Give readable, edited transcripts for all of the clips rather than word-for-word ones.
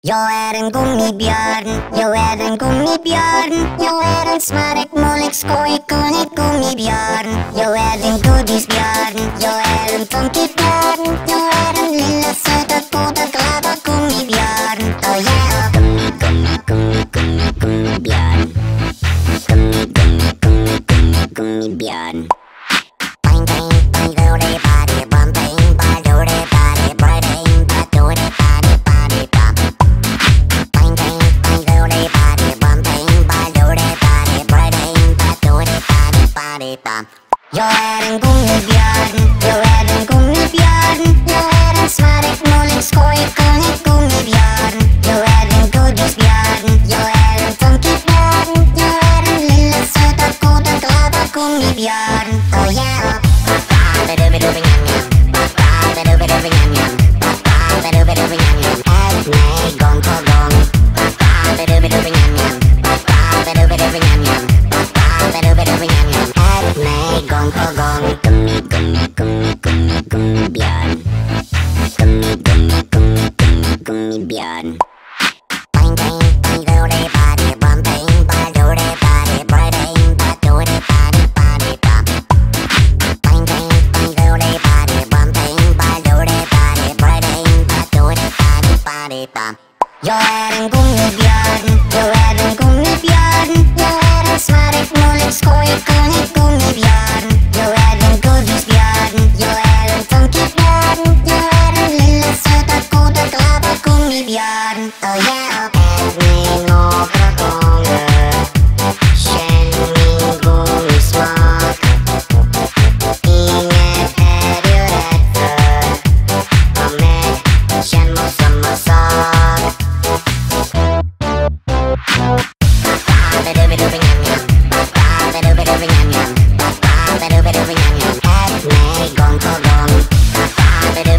Jag är en gummibjörn, jag är en gummibjörn. Jag är en smarrig, målig, skojkunnig gummibjörn. Jag är en godisbjörn, jag är en funkybjörn. Jag är den lilla, söta, goda, glada gummibjörn. Oh yeah! Gummi, gummi, gummi, gummi, gummibjörn. Gummi, gummi, gummi, gummi, gummibjörn. Bang, bang, bang, roly body, bum, bang, bang, roly body, brain, bang, roly body, body, bum. Bang, bang, bang, roly body, bum, bang, bang, roly body, brain, bang, roly body, body, bum. Jag är en gummibjörn, jag är en gummibjörn. Jag är en smarrig, målig, skojkunnig gummibjörn. Jag är en godisbjörn, jag är en funkybjörn. Jag är den lilla, söta, goda, glada gummibjörn. Oh yeah! Ät mig gång på gång. Ät mig gång på gång. Gummi, gummi, gummi, gummi, gummibjörn. Gummi, gummi, gummi, gummi, gummibjörn. Bang, bang, bang, roly body, bum, bang, bang, roly body, brain, bang, roly body, body, bum. Bang, bang, bang, roly body, bum, bang, bang, roly body, brain, bang, roly body, body, bum. Jag är en gummibjörn, jag är en gummibjörn. Jag är en smarrig, målig, skojkunnig gummibjörn. Jag är en godisbjörn, jag är en funkybjörn. Jag är den lilla, söta, goda, glada gummibjörn. Oh yeah! Ät mig några gånger, känn min gummismak. Inget är du rädd för, var med, känn mot samma sak. Ät mig gång på gång. Ät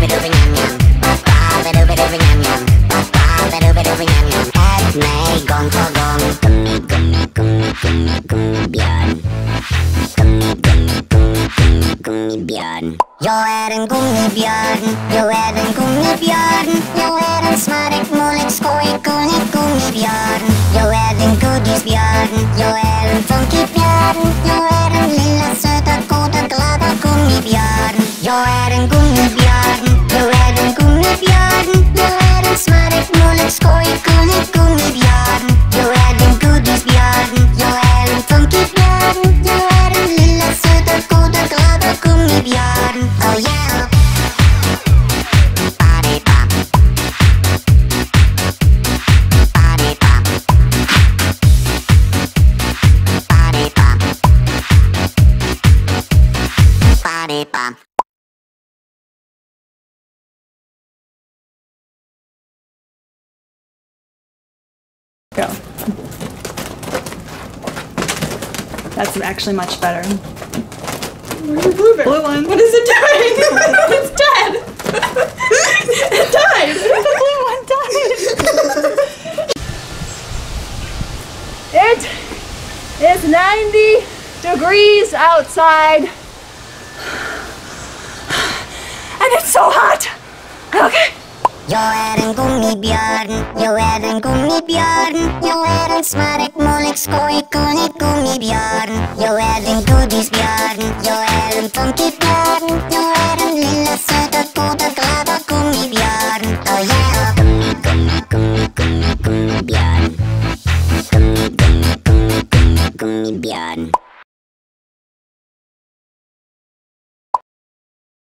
mig gång på gång. Gummi, gummi, gummi, gummi, gummibjörn. Gummi, gummi, gummi, gummi, gummibjörn. Jag är en gummibjörn, jag är en gummibjörn. Jag är en smarrig, målig, skojkunnig gummibjörn. Jag är en godisbjörn, jag är en funkybjörn. Jag är den lilla, söta, goda, glada gummibjörn. Jag är en gummibjörn, jag är en gummibjörn. Jag är en smarrig, målig, skojkunnig gummibjörn. Jag är en godisbjörn, jag är en funkybjörn. Jag är den lilla, söta, goda, glada gummibjörn. Oh yeah! Body bump. Body bump. Body bump. Body bump. Go. That's actually much better. Where's the blue bear? Blue one. What is it doing? It's dead! It died! The blue one died! It is 90 degrees outside. And it's so hot! Okay. Jag är en gummibjörn, jag är en gummibjörn. Jag är en smarrig, målig, skojkunnig gummibjörn. Jag är en godisbjörn, jag är en funkybjörn. Jag är den lilla, söta, goda, glada gummibjörn. Oh yeah! Gummi, gummi, gummi, gummi, gummibjörn. Gummi, gummi, gummi, gummi, gummibjörn.